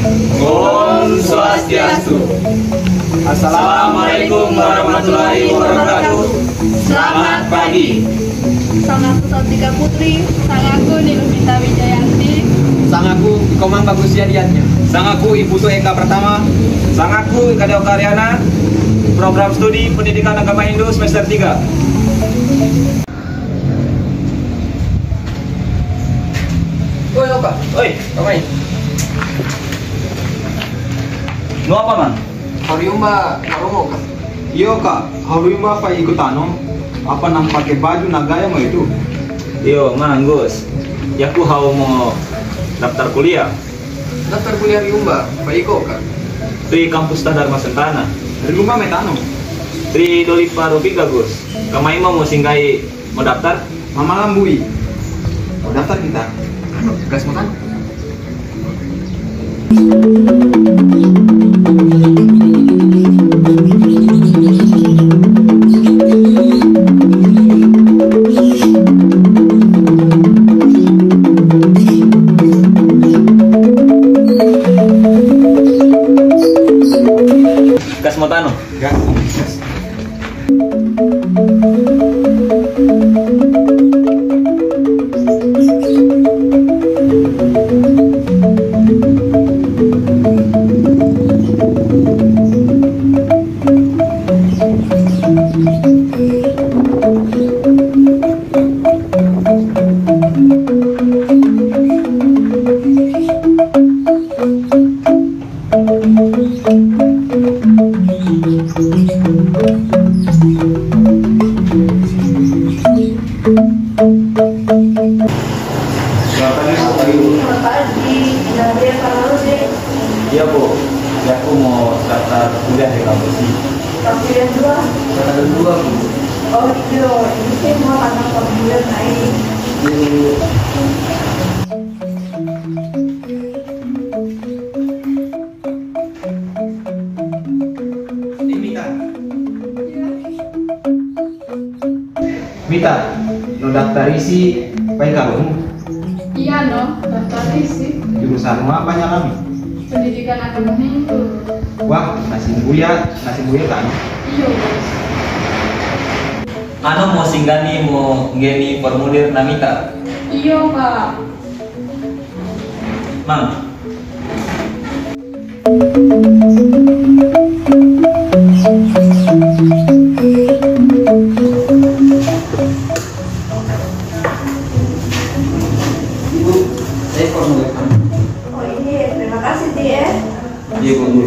Om Swastiastu. Assalamualaikum warahmatullahi wabarakatuh. Selamat pagi. Sangaku Sautika Putri, sangaku Nilumita Wijayanti, sangaku Komang Bagus Yadiatnya, sangaku Ibu Eka Pertama, sangaku Ika Deo Karyana, program studi pendidikan agama Hindu semester 3. Oi Oka, Oi, kamai. nu apa man? Hariumba Harumo Kak. Iyo kak, haruma pa ikutano. Apa nang pakai baju nagaya mo itu? Yo, Gus. Yaku mau daftar kuliah Daftar kuliah Hariumba, Pak Iko Kak. di kampus Dharma Sentana. Dari rumah metano. Di Dolipa Rubika Gus. Kamai mau singgai mau daftar? Mama Lambui. Oh, daftar kita. Gas makan. Gas Motano. Gas. selamat pagi, Nadia Farus deh. Iya Bu, ya aku mau daftar kuliah di kampus ini. Kampus yang dua. Ada dua Bu. Oh gitu, ini sih mau anak pembulan naik. Mita, no daftar isi pakai kalung. Iya no, daftar isi Jurusan apa nyalami? pendidikan agama Hindu. Wah, nasi buya kan? Iya. Ano mau singgani mau ngeni formulir namita. Iya Kak. Mang. Ibu, saya formulir. Oh ini, terima kasih Ti ya. Iya Bu.